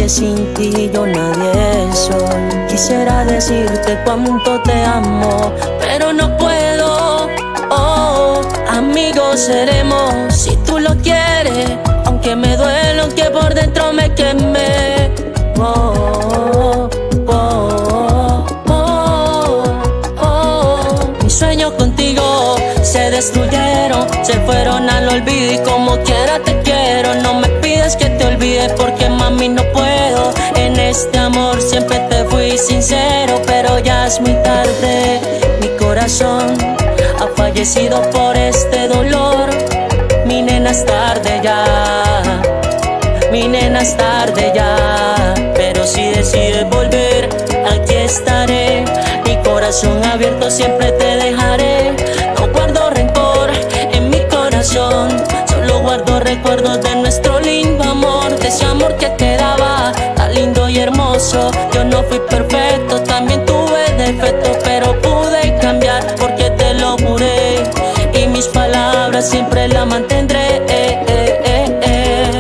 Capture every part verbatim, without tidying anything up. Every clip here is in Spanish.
que sin ti yo nadie soy. Quisiera decirte cuánto te amo, pero no puedo. Oh, amigos seremos si tú lo quieres, aunque me duele, aunque por dentro me queme. Oh, oh, oh, oh. Mis sueños contigo se destruyeron, se fueron al olvido y como quiera te quiero. No me pides que te olvides porque mami no puedo. En este amor siempre te fui sincero, pero ya es muy tarde. Mi corazón ha fallecido por este dolor. Mi nena es tarde ya, mi nena es tarde ya. Pero si decides volver, aquí estaré. Mi corazón abierto siempre te dejaré. No guardo rencor en mi corazón, solo guardo recuerdos de nuestro lindo amor. De ese amor que te daba tan lindo y hermoso. Yo no fui perfecto, también tuve defectos, pero pude cambiar porque te lo juré. Y mis palabras siempre las mantendré. eh, eh, eh, eh.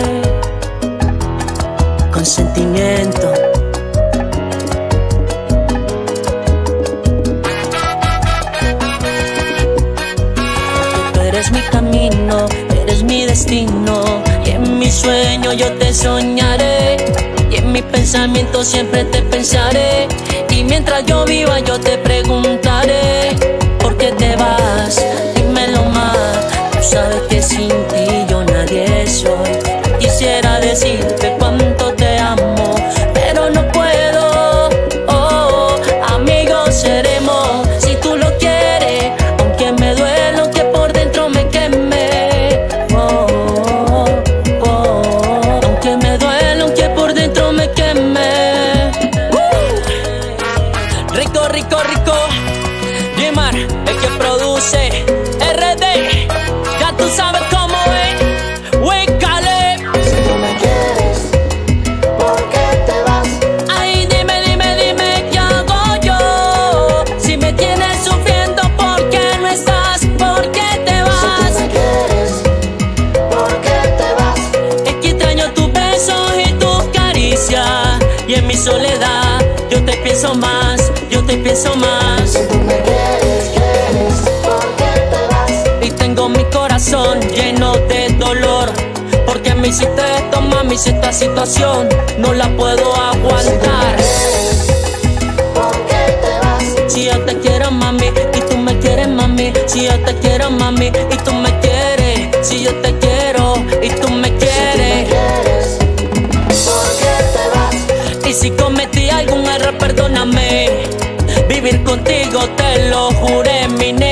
Con sentimiento. Tú eres mi camino, eres mi destino, y en mi sueño yo te soñaré, y en mi pensamiento siempre te pensaré. Y mientras yo viva yo te preguntaré, ¿por qué te vas? Dímelo más. Tú sabes que sin ti yo nadie soy. Quisiera decirte cuánto te amo, pero no puedo. Oh, amigos seremos si tú lo quieres, aunque me duele, aunque por dentro me queme. Oh, oh, aunque me duele, aunque por dentro me queme. uh. Rico, rico, rico. Jimar, el que produce. R D, ya tú sabes cómo es. Wícale. Si tú me quieres, ¿por qué te vas? Ay, dime, dime, dime, ¿qué hago yo? Si me tienes sufriendo, ¿por qué no estás? ¿Por qué te vas? Si tú me quieres, ¿por qué te vas? Es que extraño tus besos y tus caricias, y en mi soledad yo te pienso más, yo te pienso más. Si tú me quieres, quieres, ¿por qué te vas? Y tengo mi corazón lleno de dolor, porque me hiciste esto, mami, si esta situación no la puedo aguantar. ¿Por qué te vas? Si yo te quiero, mami, y tú me quieres, mami. Si yo te quiero, mami, y tú me quieres. Si yo te quiero, y tú me Si tú me quieres. quieres, ¿por qué te vas? Y si cometí algún error, perdóname. Vivir contigo te lo juré, mi nena.